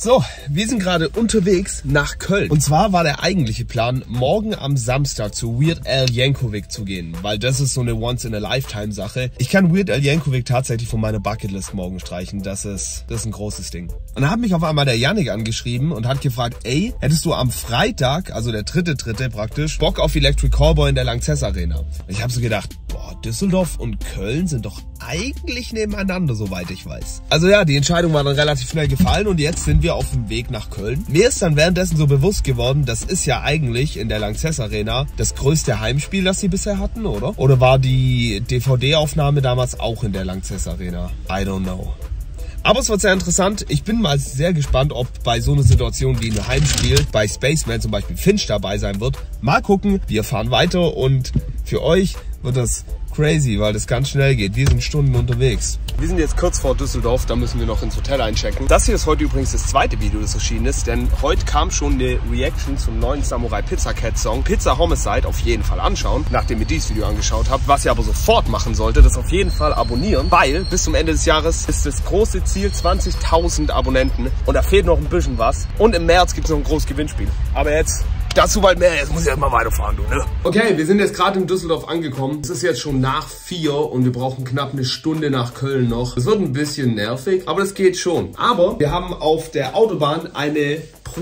So, wir sind gerade unterwegs nach Köln. Und zwar war der eigentliche Plan, morgen am Samstag zu Weird Al Yankovic zu gehen. Weil das ist so eine Once-in-a-Lifetime-Sache. Ich kann Weird Al Yankovic tatsächlich von meiner Bucketlist morgen streichen. Das ist ein großes Ding. Und dann hat mich auf einmal der Yannick angeschrieben und hat gefragt, ey, hättest du am Freitag, also der 3.3. praktisch, Bock auf Electric Callboy in der Lanxess Arena? Und ich habe so gedacht, boah, Düsseldorf und Köln sind doch eigentlich nebeneinander, soweit ich weiß. Also ja, die Entscheidung war dann relativ schnell gefallen und jetzt sind wir auf dem Weg nach Köln. Mir ist dann währenddessen so bewusst geworden, das ist ja eigentlich in der Lanxess Arena das größte Heimspiel, das sie bisher hatten, oder? Oder war die DVD-Aufnahme damals auch in der Lanxess Arena? I don't know. Aber es wird sehr interessant. Ich bin mal sehr gespannt, ob bei so einer Situation wie ein Heimspiel bei Spaceman zum Beispiel Finch dabei sein wird. Mal gucken. Wir fahren weiter und für euch wird das crazy, weil das ganz schnell geht. Wir sind Stunden unterwegs. Wir sind jetzt kurz vor Düsseldorf, da müssen wir noch ins Hotel einchecken. Das hier ist heute übrigens das zweite Video, das erschienen ist, denn heute kam schon eine Reaction zum neuen Samurai Pizza Cat Song. Pizza Homicide auf jeden Fall anschauen, nachdem ihr dieses Video angeschaut habt. Was ihr aber sofort machen solltet, das auf jeden Fall abonnieren, weil bis zum Ende des Jahres ist das große Ziel 20.000 Abonnenten und da fehlt noch ein bisschen was. Und im März gibt es noch ein großes Gewinnspiel. Aber jetzt dazu bald mehr, jetzt muss ich erstmal weiterfahren, du, ne? Okay, wir sind jetzt gerade in Düsseldorf angekommen. Es ist jetzt schon nach 4 und wir brauchen knapp eine Stunde nach Köln noch. Es wird ein bisschen nervig, aber das geht schon. Aber wir haben auf der Autobahn eine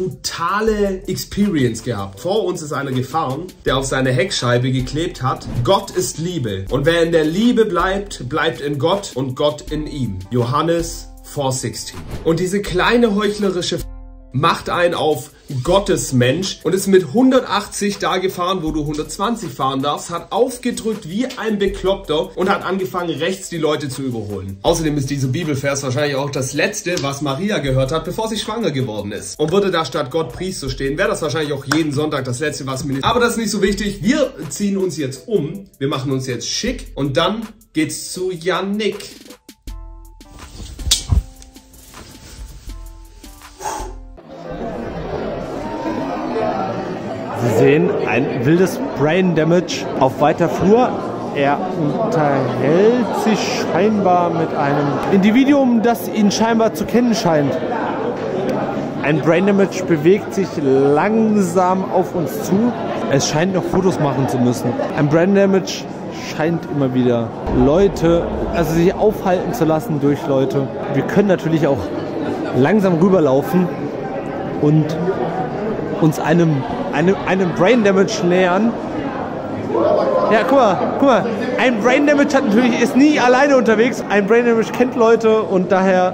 brutale Experience gehabt. Vor uns ist einer gefahren, der auf seine Heckscheibe geklebt hat: Gott ist Liebe. Und wer in der Liebe bleibt, bleibt in Gott und Gott in ihm. Johannes 4,16. Und diese kleine heuchlerische macht einen auf Gottesmensch und ist mit 180 da gefahren, wo du 120 fahren darfst, hat aufgedrückt wie ein Bekloppter und hat angefangen, rechts die Leute zu überholen. Außerdem ist dieser Bibelvers wahrscheinlich auch das letzte, was Maria gehört hat, bevor sie schwanger geworden ist. Und würde da statt Gott Priester stehen, wäre das wahrscheinlich auch jeden Sonntag das letzte, was mir... Aber das ist nicht so wichtig. Wir ziehen uns jetzt um, wir machen uns jetzt schick und dann geht's zu Yannick. Sie sehen ein wildes Brain Damage auf weiter Flur. Er unterhält sich scheinbar mit einem Individuum, das ihn scheinbar zu kennen scheint. Ein Brain Damage bewegt sich langsam auf uns zu. Es scheint noch Fotos machen zu müssen. Ein Brain Damage scheint immer wieder Leute, also sich aufhalten zu lassen durch Leute. Wir können natürlich auch langsam rüberlaufen und uns einem Brain Damage nähern. Ja, guck mal, ein Brain Damage hat natürlich, ist nie alleine unterwegs. Ein Brain Damage kennt Leute und daher...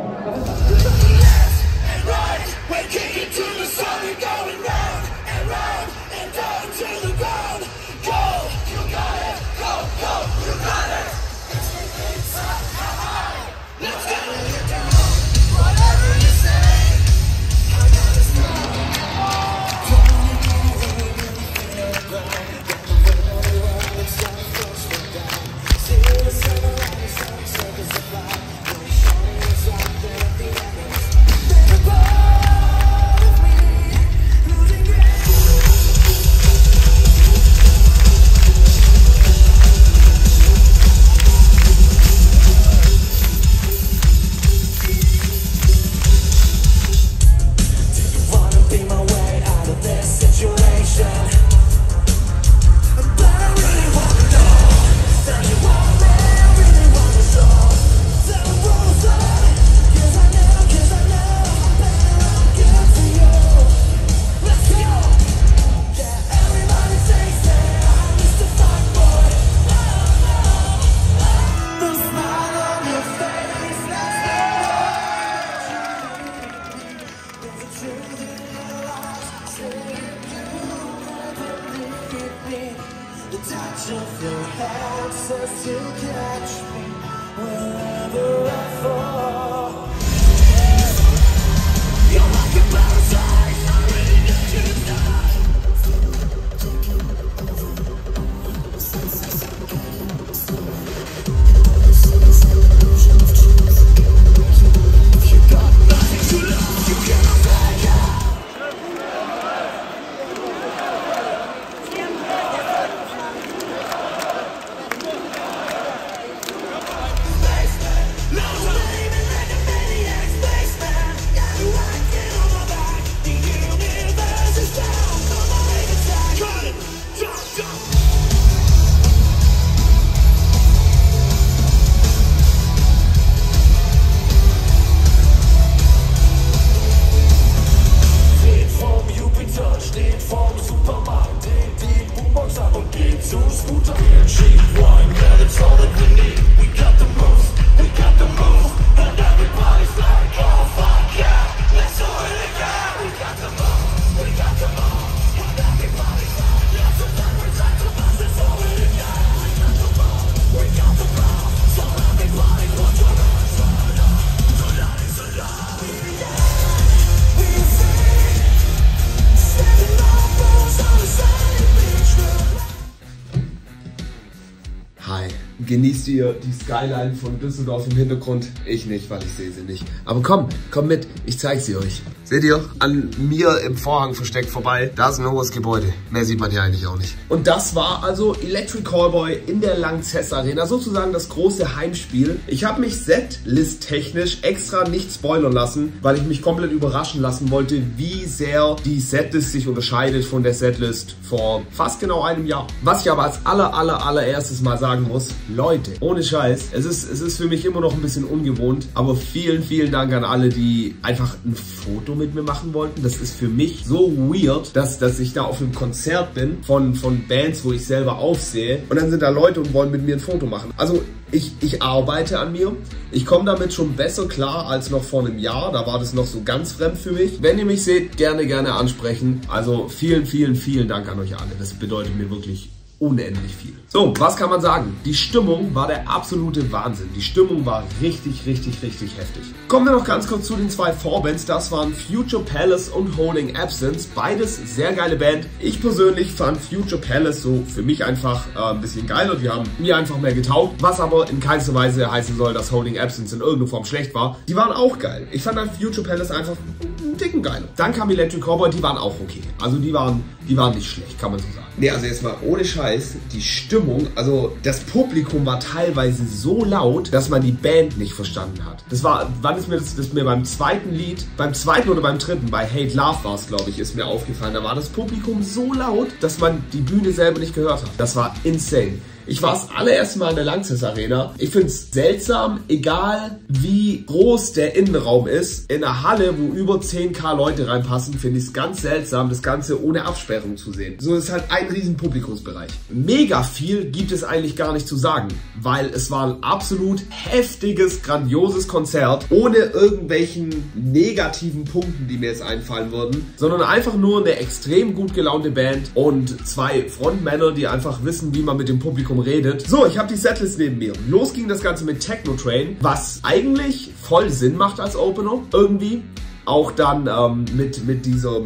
vorbei. Genießt ihr die Skyline von Düsseldorf im Hintergrund? Ich nicht, weil ich sehe sie nicht. Aber komm mit, ich zeige sie euch. Seht ihr, an mir im Vorhang versteckt vorbei, da ist ein hohes Gebäude. Mehr sieht man hier eigentlich auch nicht. Und das war also Electric Callboy in der Lanxess Arena, sozusagen das große Heimspiel. Ich habe mich Setlist-technisch extra nicht spoilern lassen, weil ich mich komplett überraschen lassen wollte, wie sehr die Setlist sich unterscheidet von der Setlist vor fast genau einem Jahr. Was ich aber als allererstes mal sagen muss, Leute, ohne Scheiß, es ist für mich immer noch ein bisschen ungewohnt, aber vielen Dank an alle, die einfach ein Foto mit mir machen wollten. Das ist für mich so weird, dass ich da auf einem Konzert bin von Bands, wo ich selber aufsehe und dann sind da Leute und wollen mit mir ein Foto machen. Also ich arbeite an mir. Ich komme damit schon besser klar als noch vor einem Jahr. Da war das noch so ganz fremd für mich. Wenn ihr mich seht, gerne ansprechen. Also vielen Dank an euch alle. Das bedeutet mir wirklich unendlich viel. So, was kann man sagen? Die Stimmung war der absolute Wahnsinn. Die Stimmung war richtig heftig. Kommen wir noch ganz kurz zu den zwei Vorbands. Das waren Future Palace und Holding Absence. Beides sehr geile Band. Ich persönlich fand Future Palace so für mich einfach ein bisschen geiler. Die haben mir einfach mehr getaugt. Was aber in keinster Weise heißen soll, dass Holding Absence in irgendeiner Form schlecht war. Die waren auch geil. Ich fand dann Future Palace einfach einen Ticken geiler. Dann kam Electric Callboy, die waren auch okay. Also die waren nicht schlecht, kann man so sagen. Nee, also jetzt mal ohne Scheiß, die Stimmung, also das Publikum war teilweise so laut, dass man die Band nicht verstanden hat. Das war, wann ist mir das mir beim zweiten Lied, beim zweiten oder beim dritten, bei Hate Love war es, glaube ich, ist mir aufgefallen. Da war das Publikum so laut, dass man die Bühne selber nicht gehört hat. Das war insane. Ich war das allererste Mal in der Lanxess Arena. Ich finde es seltsam, egal wie groß der Innenraum ist. In einer Halle, wo über 10.000 Leute reinpassen, finde ich es ganz seltsam, das Ganze ohne Absperrung zu sehen. So ist halt ein riesen Publikumsbereich. Mega viel gibt es eigentlich gar nicht zu sagen, weil es war ein absolut heftiges, grandioses Konzert, ohne irgendwelchen negativen Punkten, die mir jetzt einfallen würden, sondern einfach nur eine extrem gut gelaunte Band und zwei Frontmänner, die einfach wissen, wie man mit dem Publikum redet. So, ich habe die Setlist neben mir. Los ging das Ganze mit Techno Train, was eigentlich voll Sinn macht als Opener, irgendwie. Auch dann mit dieser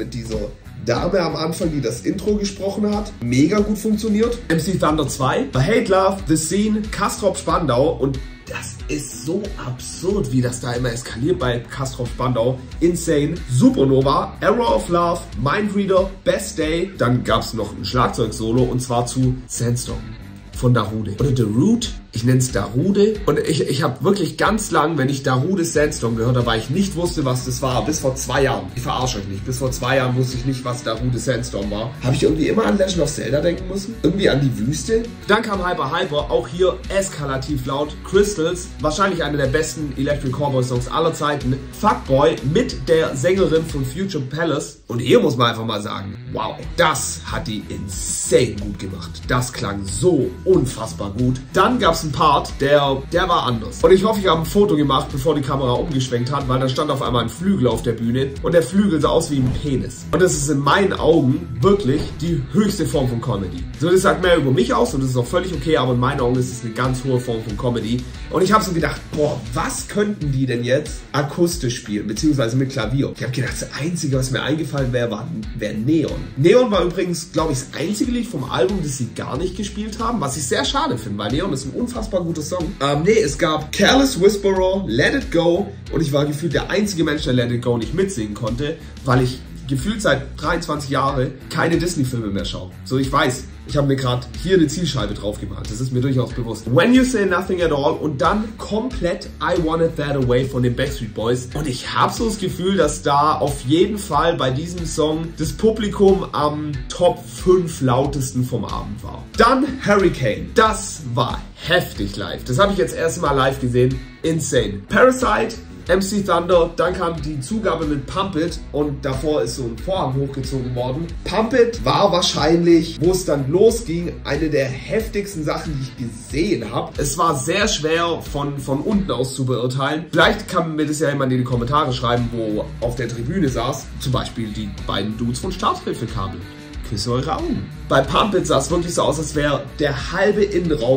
Dame am Anfang, die das Intro gesprochen hat. Mega gut funktioniert. MC Thunder 2, bei Hate Love, The Scene, Castrop Spandau und das ist so absurd, wie das da immer eskaliert bei Castrop Spandau. Insane. Supernova, Error of Love, Mindreader, Best Day. Dann gab es noch ein Schlagzeugsolo und zwar zu Sandstorm von Darude. Oder The Root, ich nenne es Darude. Und ich habe wirklich ganz lang, wenn ich Darude Sandstorm gehört habe, weil ich nicht wusste, was das war, bis vor 2 Jahren. Ich verarsche euch nicht. Bis vor 2 Jahren wusste ich nicht, was Darude Sandstorm war. Habe ich irgendwie immer an Legend of Zelda denken müssen. Irgendwie an die Wüste. Dann kam Hyper, auch hier eskalativ laut. Crystals, wahrscheinlich einer der besten Electric Callboy Songs aller Zeiten. Fuckboy mit der Sängerin von Future Palace. Und hier muss man einfach mal sagen, wow, das hat die insane gut gemacht. Das klang so unfassbar gut. Dann gab es einen Part, der war anders. Und ich hoffe, ich habe ein Foto gemacht, bevor die Kamera umgeschwenkt hat, weil da stand auf einmal ein Flügel auf der Bühne und der Flügel sah aus wie ein Penis. Und das ist in meinen Augen wirklich die höchste Form von Comedy. So, das sagt mehr über mich aus und das ist auch völlig okay, aber in meinen Augen ist es eine ganz hohe Form von Comedy. Und ich habe so gedacht, boah, was könnten die denn jetzt akustisch spielen, beziehungsweise mit Klavier? Ich habe gedacht, das Einzige, was mir eingefallen wäre, wäre Neon. Neon war übrigens, glaube ich, das einzige Lied vom Album, das sie gar nicht gespielt haben, was ich sehr schade finde, weil Neon ist ein unfassbar guter Song. Es gab Careless Whisperer, Let It Go und ich war gefühlt der einzige Mensch, der Let It Go nicht mitsingen konnte, weil ich gefühlt seit 23 Jahren keine Disney-Filme mehr schaue. So, ich weiß, ich habe mir gerade hier eine Zielscheibe drauf gemacht. Das ist mir durchaus bewusst. When You Say Nothing at All und dann komplett I Want It That Away von den Backstreet Boys. Und ich habe so das Gefühl, dass da auf jeden Fall bei diesem Song das Publikum am Top 5 lautesten vom Abend war. Dann Hurricane. Das war heftig live. Das habe ich jetzt erst mal live gesehen. Insane. Parasite, MC Thunder, dann kam die Zugabe mit Pump It und davor ist so ein Vorhang hochgezogen worden. Pump It war wahrscheinlich, wo es dann losging, eine der heftigsten Sachen, die ich gesehen habe. Es war sehr schwer von unten aus zu beurteilen. Vielleicht kann mir das ja jemand in die Kommentare schreiben, wo auf der Tribüne saß. Zum Beispiel die beiden Dudes von Starthilfekabel. Küsse eure Augen. Bei Pump It sah es wirklich so aus, als wäre der halbe Innenraum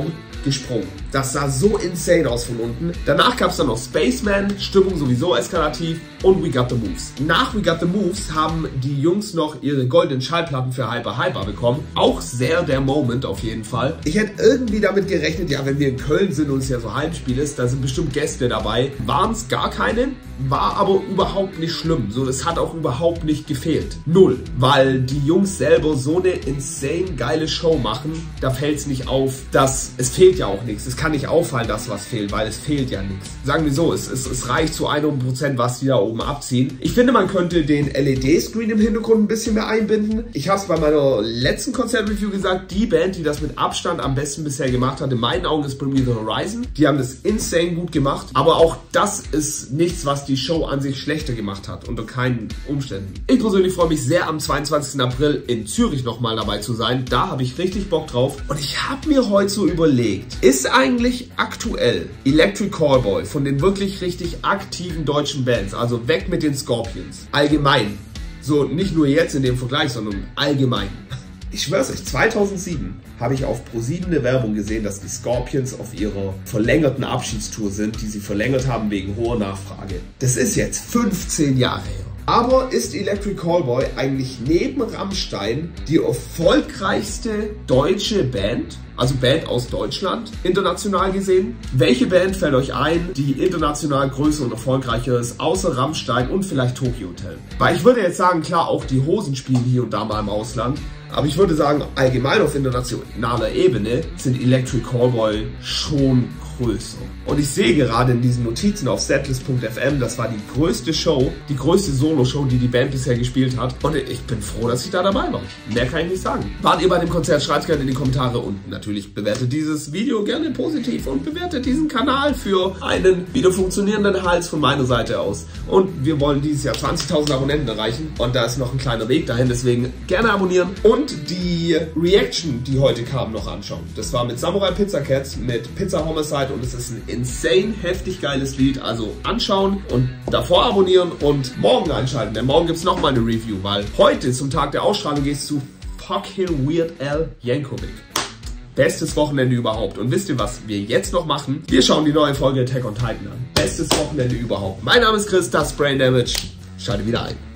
gesprungen. Das sah so insane aus von unten. Danach gab es dann noch Spaceman, Stimmung sowieso eskalativ und We Got The Moves. Nach We Got The Moves haben die Jungs noch ihre goldenen Schallplatten für Hyper Hyper bekommen. Auch sehr der Moment auf jeden Fall. Ich hätte irgendwie damit gerechnet, ja, wenn wir in Köln sind und es ja so Heimspiel ist, da sind bestimmt Gäste dabei. Waren es gar keine, war aber überhaupt nicht schlimm. So, es hat auch überhaupt nicht gefehlt. Null. Weil die Jungs selber so eine insane geile Show machen, da fällt es nicht auf, dass es fehlt ja auch nichts. Es kann nicht auffallen, dass was fehlt, weil es fehlt ja nichts. Sagen wir so, es reicht zu 100%, was die da oben abziehen. Ich finde, man könnte den LED-Screen im Hintergrund ein bisschen mehr einbinden. Ich habe es bei meiner letzten Konzertreview gesagt, die Band, die das mit Abstand am besten bisher gemacht hat, in meinen Augen ist Bring Me The Horizon. Die haben das insane gut gemacht, aber auch das ist nichts, was die Show an sich schlechter gemacht hat, unter keinen Umständen. Ich persönlich freue mich sehr, am 22. April in Zürich nochmal dabei zu sein. Da habe ich richtig Bock drauf. Und ich habe mir heute so überlegt, ist eigentlich aktuell Electric Callboy von den wirklich richtig aktiven deutschen Bands, also weg mit den Scorpions, allgemein, so nicht nur jetzt in dem Vergleich, sondern allgemein. Ich schwör's euch, 2007 habe ich auf ProSieben eine Werbung gesehen, dass die Scorpions auf ihrer verlängerten Abschiedstour sind, die sie verlängert haben wegen hoher Nachfrage. Das ist jetzt 15 Jahre her. Aber ist Electric Callboy eigentlich neben Rammstein die erfolgreichste deutsche Band? Also Band aus Deutschland, international gesehen? Welche Band fällt euch ein, die international größer und erfolgreicher ist, außer Rammstein und vielleicht Tokyo Hotel? Weil ich würde jetzt sagen, klar, auch die Hosen spielen hier und da mal im Ausland. Aber ich würde sagen, allgemein auf internationaler Ebene sind Electric Callboy schon größer. Und ich sehe gerade in diesen Notizen auf setlist.fm, das war die größte Show, die größte Solo-Show, die die Band bisher gespielt hat. Und ich bin froh, dass ich da dabei war. Mehr kann ich nicht sagen. Wart ihr bei dem Konzert? Schreibt es gerne in die Kommentare und natürlich bewertet dieses Video gerne positiv und bewertet diesen Kanal für einen wieder funktionierenden Hals von meiner Seite aus. Und wir wollen dieses Jahr 20.000 Abonnenten erreichen und da ist noch ein kleiner Weg dahin, deswegen gerne abonnieren und die Reaction, die heute kam, noch anschauen. Das war mit Samurai Pizza Cats, mit Pizza Homicide und es ist ein insane heftig geiles Lied. Also anschauen und davor abonnieren und morgen einschalten, denn morgen gibt es nochmal eine Review, weil heute zum Tag der Ausstrahlung geht es zu fucking Weird Al Yankovic. Bestes Wochenende überhaupt. Und wisst ihr, was wir jetzt noch machen? Wir schauen die neue Folge Attack on Titan an. Bestes Wochenende überhaupt. Mein Name ist Chris, das ist Brain Damage. Schalte wieder ein.